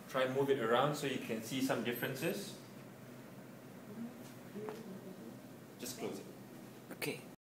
Try and move it around so you can see some differences. Just close it. Okay.